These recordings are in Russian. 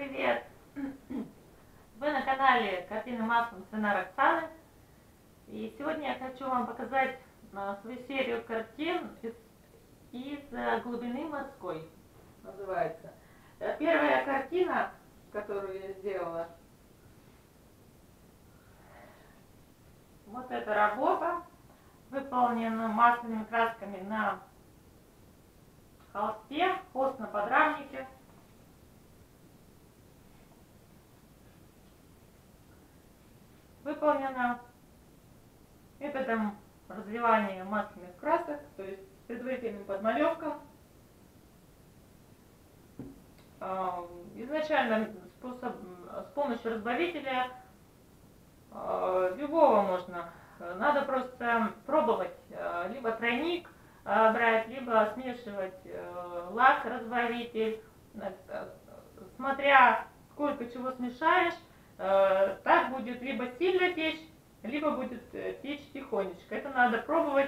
привет! Вы на канале Картины маслом цена Роксаны. И сегодня я хочу вам показать свою серию картин из глубины морской. Называется. Первая картина, которую я сделала. Вот эта работа выполнена масляными красками на холсте, холст на подрамнике. Выполнена методом развивания масляных красок, то есть с предварительным подмалевком. Изначально с помощью разбавителя любого можно. Надо просто пробовать либо тройник брать, либо смешивать лак, разбавитель. Смотря сколько чего смешаешь, так будет либо сильно течь, либо будет течь тихонечко. Это надо пробовать.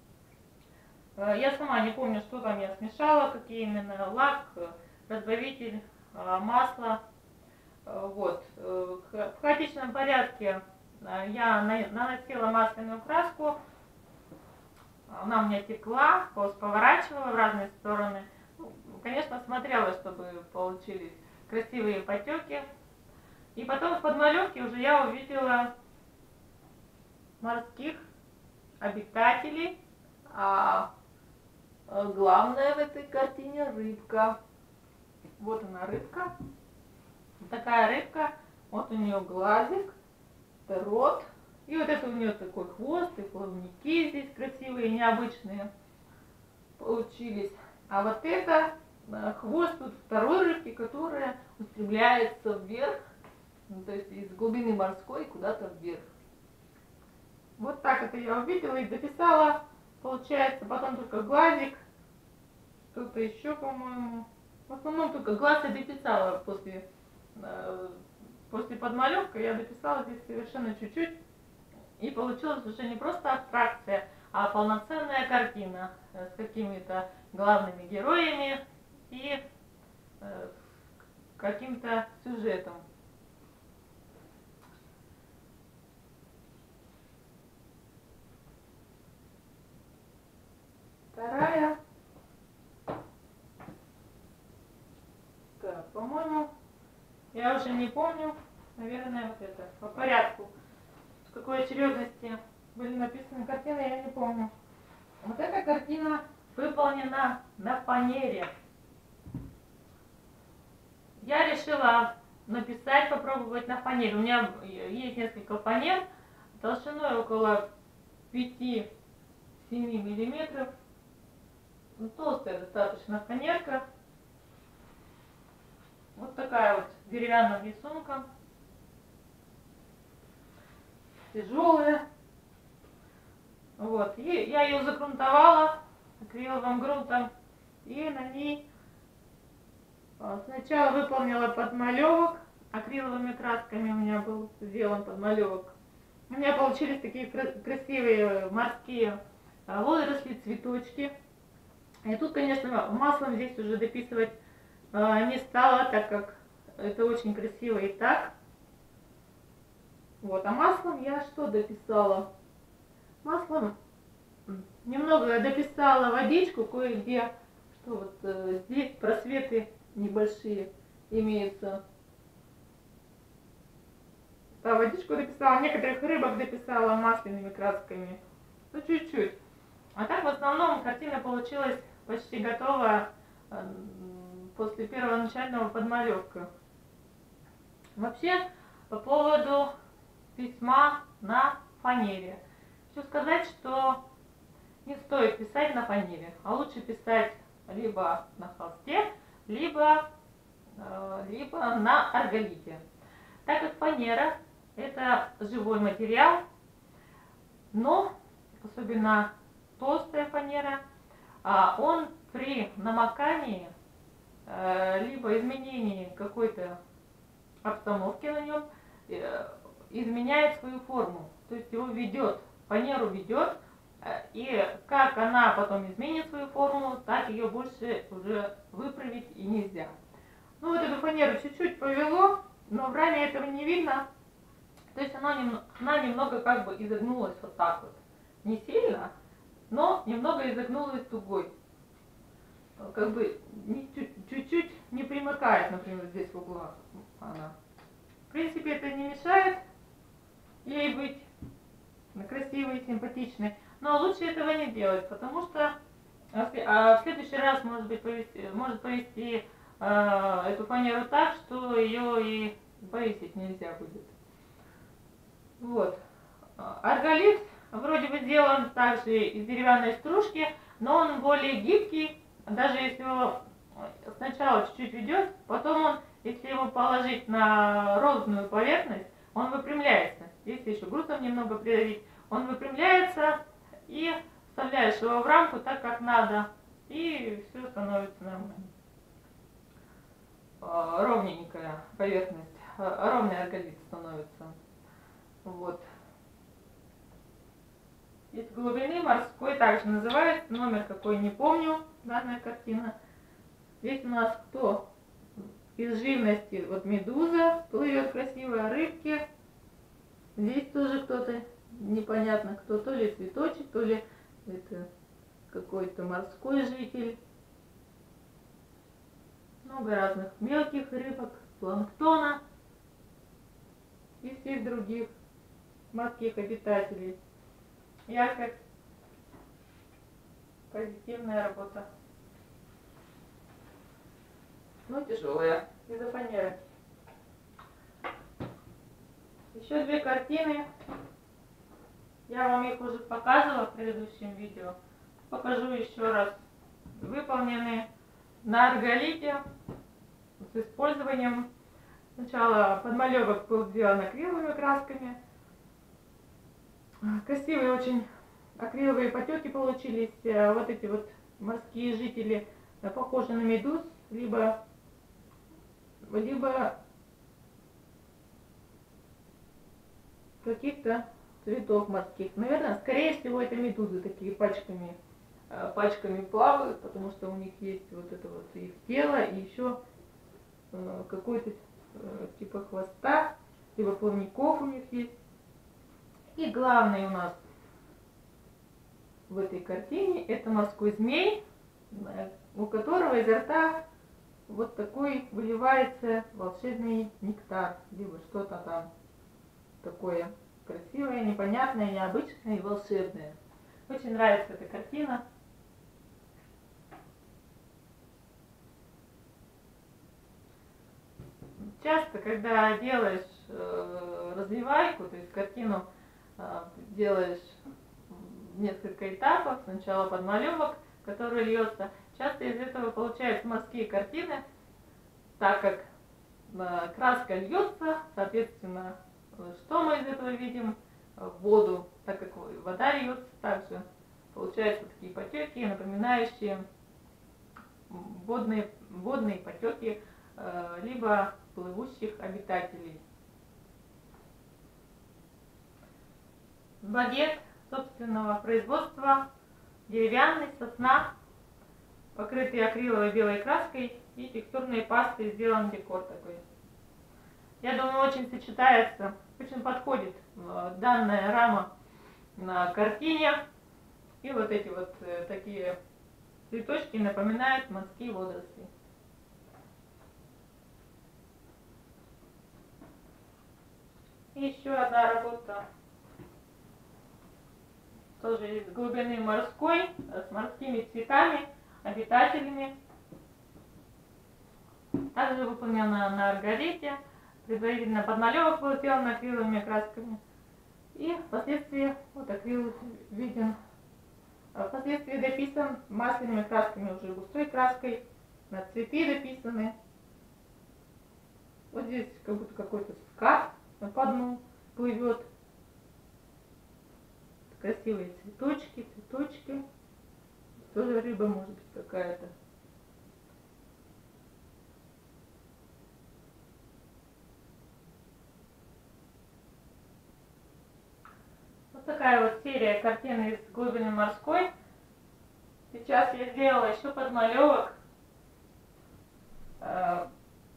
Я сама не помню, что там я смешала, какие именно лак, разбавитель, масло. Вот. В хаотичном порядке я наносила масляную краску. Она у меня текла, поворачивала в разные стороны. Конечно, смотрела, чтобы получились красивые потеки. И потом в подмалевке уже я увидела морских обитателей. А главное в этой картине рыбка. Вот она, рыбка. Такая рыбка. Вот у нее глазик, это рот. И вот это у нее такой хвост, и плавники здесь красивые, необычные получились. А вот это хвост тут второй рыбки, которая устремляется вверх. То есть из глубины морской куда-то вверх. Вот так это я увидела и дописала. Получается, потом только глазик. Что-то еще, по-моему. В основном только глаз я дописала после подмалевка. Я дописала здесь совершенно чуть-чуть. И получилась уже не просто абстракция, а полноценная картина с какими-то главными героями и каким-то сюжетом. Вторая. Так, по-моему, я уже не помню. Наверное, вот это. По порядку. В какой очередности были написаны картины, я не помню. Вот эта картина выполнена на фанере. Я решила написать, попробовать на фанере. У меня есть несколько фанер толщиной около 5-7 миллиметров. Толстая достаточно фанерка. Вот такая вот деревянным рисунком. Тяжелая. Вот. И я ее загрунтовала акриловым грунтом. И на ней сначала выполнила подмалевок. Акриловыми красками у меня был сделан подмалевок. У меня получились такие красивые морские водоросли, цветочки. И тут, конечно, маслом здесь уже дописывать не стала, так как это очень красиво и так. Вот, а маслом я что дописала? Маслом немного дописала водичку, кое-где, что вот здесь просветы небольшие имеются. Да, водичку дописала, некоторых рыбок дописала масляными красками. Ну, чуть-чуть. А так, в основном, картина получилась почти готова после первоначального подмалевка. Вообще, по поводу письма на фанере. Хочу сказать, что не стоит писать на фанере, а лучше писать либо на холсте, либо на арголите. Так как фанера это живой материал, но особенно толстая фанера, он при намокании либо изменении какой-то обстановки на нем изменяет свою форму, то есть его ведет, фанеру ведет, и как она потом изменит свою форму, так ее больше уже выправить и нельзя. Ну вот эту фанеру чуть-чуть повело, но в раме этого не видно. То есть она немного как бы изогнулась вот так вот. Не сильно, но немного изогнулась дугой. Как бы чуть-чуть не примыкает, например, здесь в углах она. В принципе, это не мешает ей быть красивой, симпатичной. Но лучше этого не делать, потому что в следующий раз может повести эту фанеру так, что ее и повесить нельзя будет. Вот. Арголит вроде бы сделан также из деревянной стружки, но он более гибкий. Даже если его сначала чуть-чуть ведет, потом он, если его положить на ровную поверхность, он выпрямляется. Если еще грузом немного придавить, он выпрямляется, и вставляешь его в рамку так, как надо, и все становится нормально. Ровненькая поверхность, ровный арголит становится. Вот. Из глубины морской также называется, номер какой не помню, данная картина. Здесь у нас кто? Из живности, вот медуза плывет красивая, рыбки. Здесь тоже кто-то, непонятно кто, то ли цветочек, то ли это какой-то морской житель. Много разных мелких рыбок, планктона и всех других морских обитателей. Яркая, позитивная работа. Но тяжелая, из-за фанеры. Еще две картины. Я вам их уже показывала в предыдущем видео. Покажу еще раз. Выполнены на арголите с использованием. Сначала подмалевок был сделан акриловыми красками. Красивые очень акриловые потеки получились. Вот эти вот морские жители похожи на медуз, либо каких-то цветов морских. Наверное, скорее всего, это медузы такие пачками плавают, потому что у них есть вот это вот их тело и еще какой-то типа хвоста, либо плавников у них есть. И главный у нас в этой картине это морской змей, у которого изо рта вот такой выливается волшебный нектар, либо что-то там такое красивое, непонятное, необычное и волшебное. Очень нравится эта картина. Часто, когда делаешь развивайку, то есть картину делаешь несколько этапов, сначала подмалевок, который льется, часто из этого получаются морские картины, так как краска льется, соответственно, что мы из этого видим? Воду, так как вода льется, также получаются такие потеки, напоминающие водные потеки, либо плывущих обитателей. Багет собственного производства, деревянный, сосна, покрытый акриловой белой краской и текстурной пастой сделан декор такой. Я думаю, очень сочетается, очень подходит данная рама на картине. И вот эти вот такие цветочки напоминают морские водоросли. И еще одна работа, тоже из глубины морской, с морскими цветами, обитателями. Также выполнена на арголите, предварительно подмалевок был сделан акриловыми красками. И впоследствии вот акрил виден, впоследствии дописан масляными красками, уже густой краской, на цветы дописаны. Вот здесь как будто какой-то скат по дну плывет. Красивые цветочки. Тоже рыба может быть какая-то. Вот такая вот серия картин из глубины морской. Сейчас я сделала еще подмалевок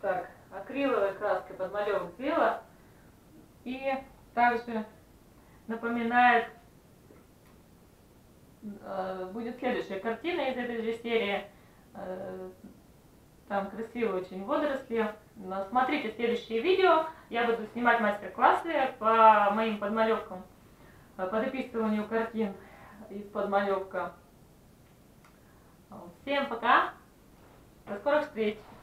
так акриловой краской подмалевок сделала. И также напоминает, будет следующая картина из этой же серии. Там красивые очень водоросли. Смотрите следующие видео. Я буду снимать мастер-классы по моим подмалевкам, по дописыванию картин из подмалевка. Всем пока. До скорых встреч.